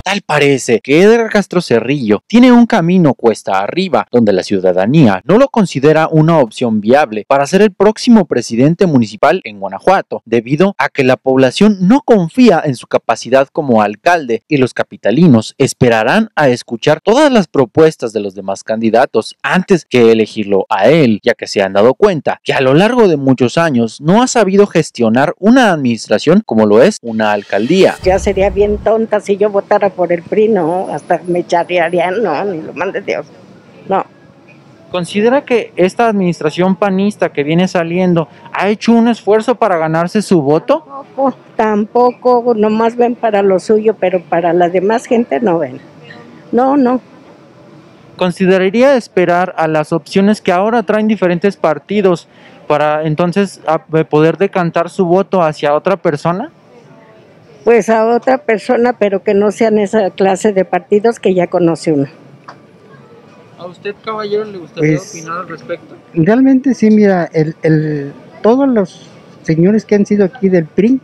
Tal parece que Edgar Castro Cerrillo tiene un camino cuesta arriba, donde la ciudadanía no lo considera una opción viable para ser el próximo presidente municipal en Guanajuato, debido a que la población no confía en su capacidad como alcalde y los capitalinos esperarán a escuchar todas las propuestas de los demás candidatos antes que elegirlo a él, ya que se han dado cuenta que a lo largo de muchos años no ha sabido gestionar una administración como lo es una alcaldía. Ya sería bien tonta si yo votara por el PRI, no, hasta me charrearían, no, ni lo mande Dios, no. ¿Considera que esta administración panista que viene saliendo ha hecho un esfuerzo para ganarse su voto? Tampoco, nomás ven para lo suyo, pero para la demás gente no ven. No. ¿Consideraría esperar a las opciones que ahora traen diferentes partidos para entonces poder decantar su voto hacia otra persona? Pues a otra persona, pero que no sean esa clase de partidos que ya conoce uno. ¿A usted, caballero, le gustaría opinar al respecto? Realmente sí, mira, todos los señores que han sido aquí del PRI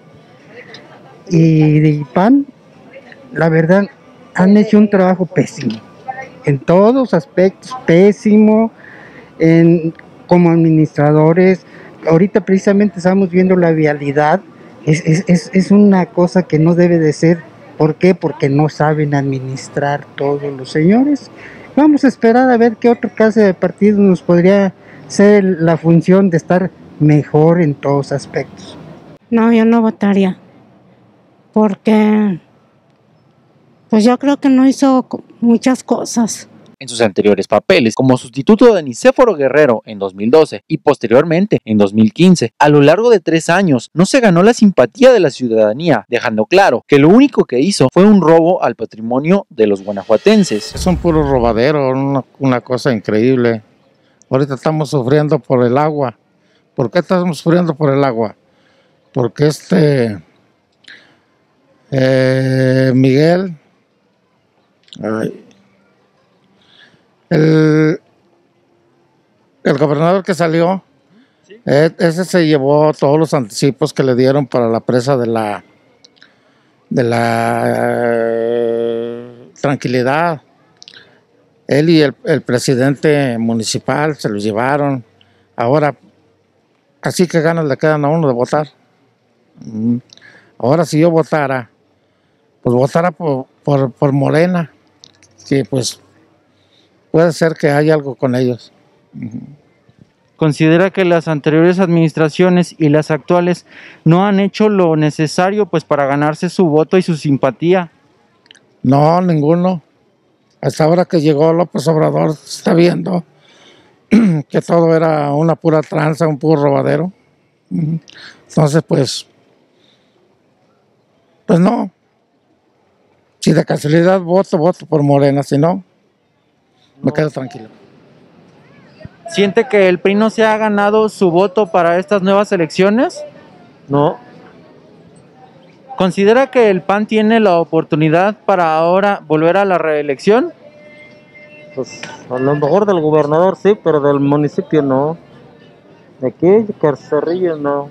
y del PAN, la verdad, han hecho un trabajo pésimo, en todos aspectos, pésimo, como administradores. Ahorita precisamente estamos viendo la vialidad, es una cosa que no debe de ser. ¿Por qué? Porque no saben administrar todos los señores. Vamos a esperar a ver qué otra clase de partido nos podría ser la función de estar mejor en todos aspectos. No, yo no votaría, porque pues yo creo que no hizo muchas cosas. En sus anteriores papeles como sustituto de Nicéforo Guerrero en 2012 y posteriormente en 2015, a lo largo de 3 años no se ganó la simpatía de la ciudadanía, dejando claro que lo único que hizo fue un robo al patrimonio de los guanajuatenses. Es un puro robadero, una cosa increíble. Ahorita estamos sufriendo por el agua. ¿Por qué estamos sufriendo por el agua? Porque Miguel, el gobernador que salió, ¿sí? Ese se llevó todos los anticipos que le dieron para la presa de la Tranquilidad. Él y el presidente municipal se los llevaron. Ahora, así que ganas le quedan a uno de votar. Ahora si yo votara, pues votara por Morena, que pues puede ser que haya algo con ellos. ¿Considera que las anteriores administraciones y las actuales no han hecho lo necesario pues para ganarse su voto y su simpatía? No, ninguno. Hasta ahora que llegó López Obrador, se está viendo que todo era una pura tranza, un puro robadero. Entonces, pues no. Si de casualidad voto por Morena, si no, me quedo tranquilo. ¿Siente que el PRI no se ha ganado su voto para estas nuevas elecciones? No. ¿Considera que el PAN tiene la oportunidad para ahora volver a la reelección? Pues a lo mejor del gobernador sí, pero del municipio no. De aquí, de Cerrillo no.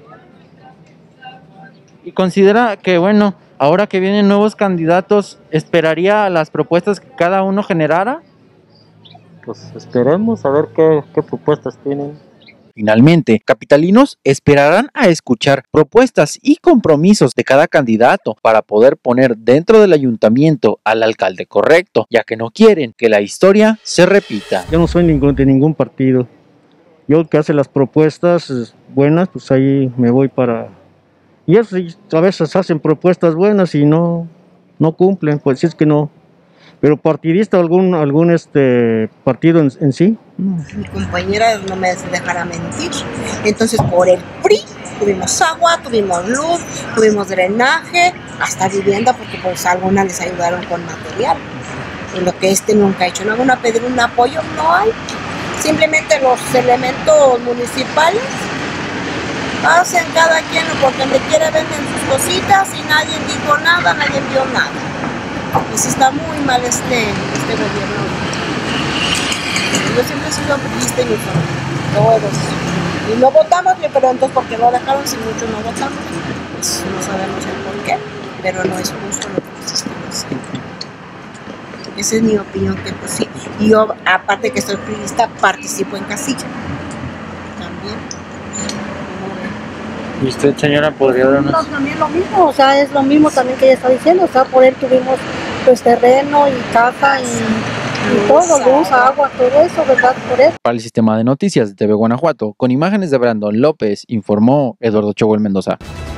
¿Y considera que, bueno, ahora que vienen nuevos candidatos, esperaría las propuestas que cada uno generara? Pues esperemos a ver qué propuestas tienen. Finalmente, capitalinos esperarán a escuchar propuestas y compromisos de cada candidato para poder poner dentro del ayuntamiento al alcalde correcto, ya que no quieren que la historia se repita. Yo no soy de ningún partido. Yo el que hace las propuestas buenas, pues ahí me voy para... Y eso, a veces hacen propuestas buenas y no cumplen, pues si es que no. Pero partidista, algún partido en sí. Mi compañera no me dejará mentir. Entonces por el PRI tuvimos agua, tuvimos luz, tuvimos drenaje, hasta vivienda, porque pues algunas les ayudaron con material. En lo que nunca ha hecho. No van a pedir un apoyo, no hay. Simplemente los elementos municipales hacen cada quien porque donde quiere venden sus cositas y nadie dijo nada, nadie vio nada. Y sí está muy mal este gobierno. Yo siempre he sido priista y mi familia, todos. Y no votamos, pero entonces porque lo dejaron si muchos no votamos, pues no sabemos el por qué, pero no es justo lo que nos están haciendo. Esa es mi opinión, que pues sí. Y yo, aparte que soy priista, participo en casilla. También. ¿Y usted, señora, podría darnos? No, también lo mismo, o sea, es lo mismo también que ella está diciendo, o sea, por él tuvimos pues terreno y casa y todo, luz, agua, todo eso, ¿verdad? Por eso. Para el sistema de noticias de TV Guanajuato, con imágenes de Brandon López, informó Eduardo Choguel Mendoza.